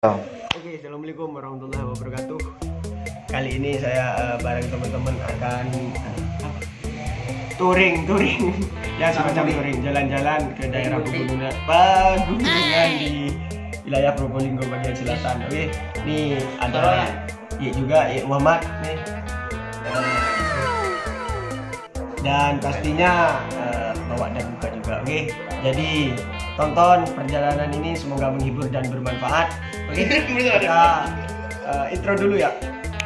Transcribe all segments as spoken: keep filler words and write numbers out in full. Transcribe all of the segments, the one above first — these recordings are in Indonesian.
Oke, assalamualaikum warahmatullahi wabarakatuh. Kali ini saya uh, bareng teman-teman akan uh, touring, touring, ya semacam touring, jalan-jalan ke daerah pegunungan, pegunungan di wilayah Probolinggo bagian selatan. Oke, ini ada Ye juga, Ye Muhammad nih, uh, dan pastinya uh, bawa dan buka juga. Oke, jadi tonton perjalanan ini, semoga menghibur dan bermanfaat. Oke, kita uh, intro dulu ya.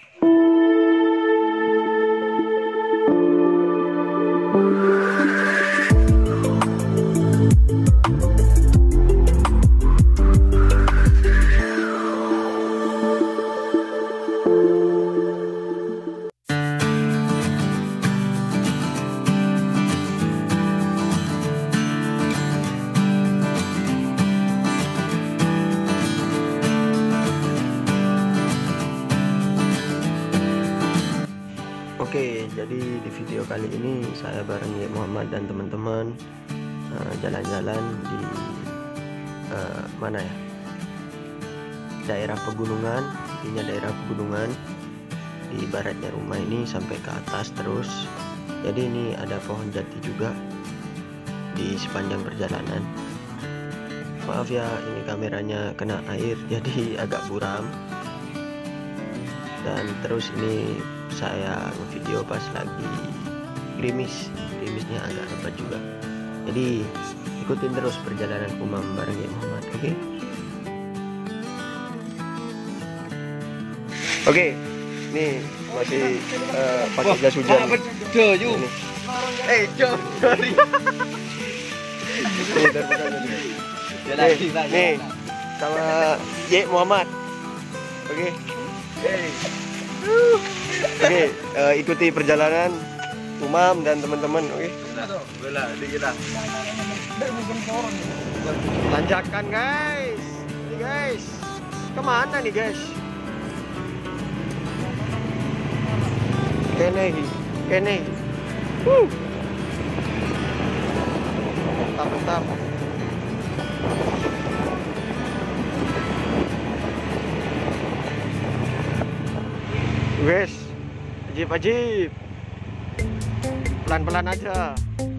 Oke, jadi di video kali ini saya bareng Ye Muhammad dan teman-teman jalan-jalan uh, di uh, mana ya? Daerah pegunungan, intinya daerah pegunungan di baratnya rumah ini sampai ke atas terus. Jadi ini ada pohon jati juga di sepanjang perjalanan. Maaf ya, ini kameranya kena air jadi agak buram. Dan terus ini saya video pas lagi gerimis, gerimisnya agak lebat juga. Jadi ikutin terus perjalanan Umam bareng Ye Muhammad. Oke okay? Oke okay, nih masih uh, pakai jas hujan. Eh, Jo, sorry. Nih sama Ye Muhammad. Oke. Okay. Oke, okay, uh, ikuti perjalanan Umam dan teman-teman. Oke. Okay? Tanjakan guys, ini guys. Kemana nih guys? Kene, kene. Uh. Mantap, mantap. Guys, ajib ajib, pelan-pelan aja.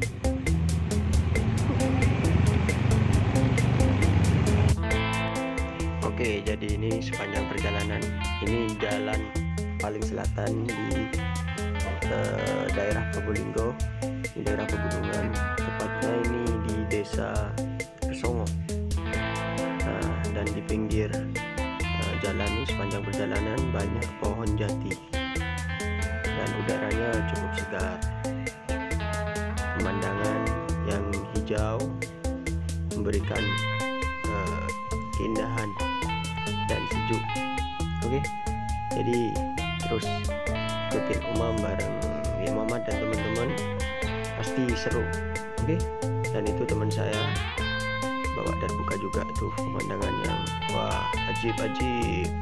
Oke, jadi ini sepanjang perjalanan ini jalan paling selatan di uh, daerah Probolinggo, di daerah pegunungan, tepatnya ini di desa Kesongo. Nah, dan di pinggir jalan ini sepanjang perjalanan banyak pohon jati dan udaranya cukup segar, pemandangan yang hijau memberikan uh, keindahan dan sejuk. Oke, jadi terus ikutin Umam bareng Ye Muhammad dan teman-teman, pasti seru. Oke, dan itu teman saya bawa dan buka juga tuh pemandangan yang wah ajib ajib.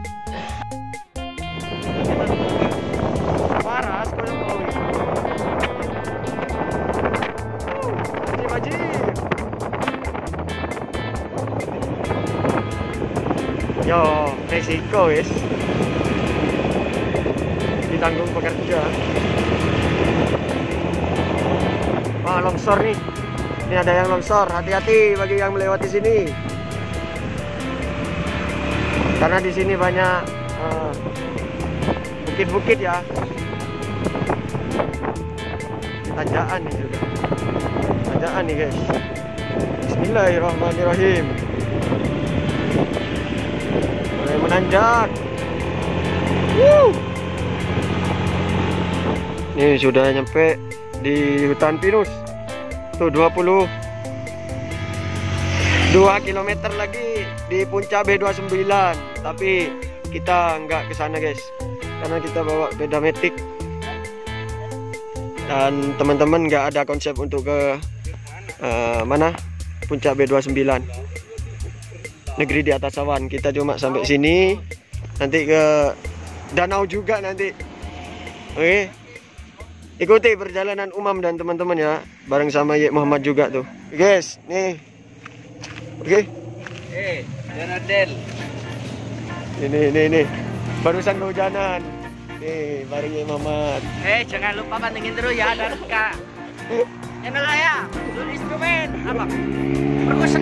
Paras kau yang mau. Ajib ajib. Yo, resiko guys. Ditanggung pekerja. Wah, longsor nih. Ini ada yang longsor, hati-hati bagi yang melewati sini. Karena di sini banyak bukit-bukit uh, ya. Di tanjakan nih juga. Tanjakan nih guys. Bismillahirrahmanirrahim. Mulai menanjak. Woo! Ini sudah nyampe di hutan pinus. Tuh dua puluh dua kilometer lagi di puncak B dua puluh sembilan, tapi kita nggak ke sana guys karena kita bawa beda metik dan teman-teman nggak ada konsep untuk ke uh, mana puncak B dua puluh sembilan, negeri di atas awan. Kita cuma sampai sini, nanti ke danau juga nanti. Oke okay? Ikuti perjalanan Umam dan teman-teman ya, bareng sama Ye Muhammad juga tuh. Guys, nih. Oke. Okay. Eh, Jonadel. Ini, ini, ini. Barusan kehujanan. Nih, bareng Yai Muhammad. Eh, jangan lupa pantengin terus ya, dan Kak. Channel saya, Zul Instrumen, apa? Perkusen.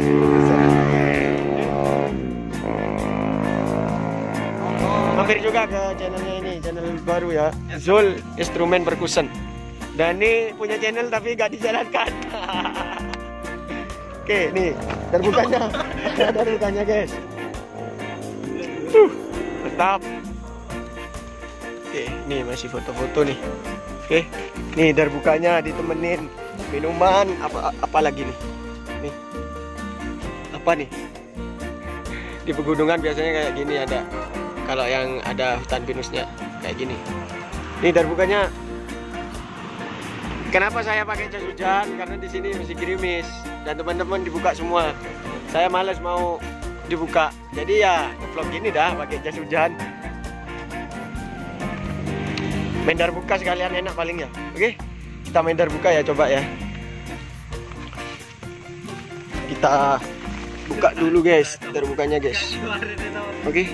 Mampir juga ke channelnya ini, channel baru ya, Zul Instrumen Perkusen. Dan ini punya channel tapi gak dijalankan. Oke, nih terbukanya, ada terbukanya guys. Uh, mantap. Oke, nih masih foto-foto nih. Oke, nih terbukanya ditemenin minuman apa apa lagi nih? Nih, apa nih? Di pegunungan biasanya kayak gini ada. Kalau yang ada hutan pinusnya kayak gini. Ini terbukanya. Kenapa saya pakai jas hujan? Karena di sini masih gerimis dan teman-teman dibuka semua. Saya males mau dibuka. Jadi ya vlog gini dah pakai jas hujan. Main darbuka sekalian enak paling ya. Oke, kita main darbuka ya, coba ya. Kita buka dulu guys, darbukanya guys. Oke.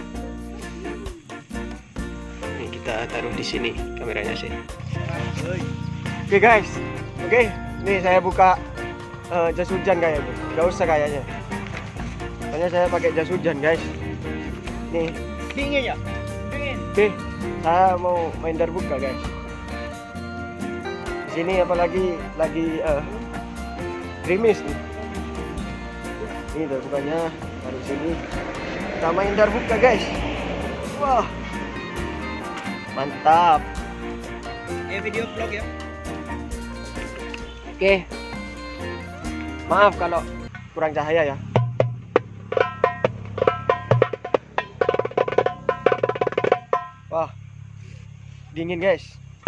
Ini kita taruh di sini kameranya sih. Oke guys, oke, nih saya buka uh, jas hujan kayaknya, nggak usah kayaknya. Soalnya saya pakai jas hujan guys. Nih, Dingin ya? Dingin. oke, saya mau main darbuka guys. Di sini apalagi lagi uh, gerimis nih. Ini darbukanya taruh sini. Kita main darbuka guys. Wah, mantap. Eh, video vlog ya. Oke, maaf kalau kurang cahaya ya. Wah, dingin guys.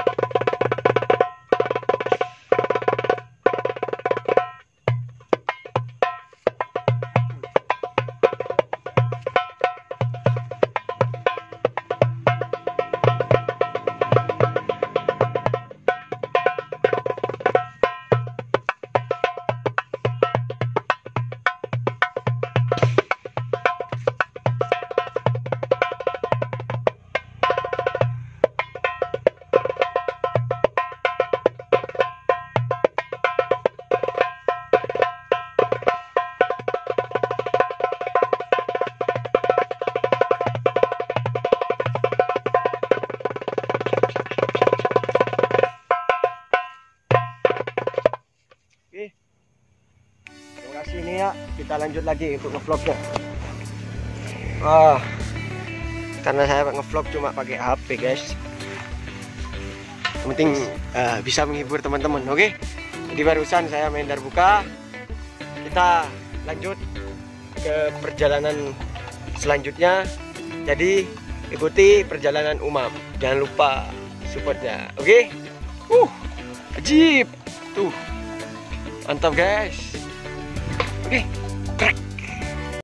Ini ya, kita lanjut lagi untuk ngevlognya. Wah, karena saya ngevlog cuma pakai H P guys. Yang penting uh, bisa menghibur teman-teman, oke? Okay? Jadi barusan saya main darbuka. Kita lanjut ke perjalanan selanjutnya. Jadi ikuti perjalanan Umam. Jangan lupa supportnya, oke? Okay? Uh, ajib, tuh, mantap guys. Oke. Okay.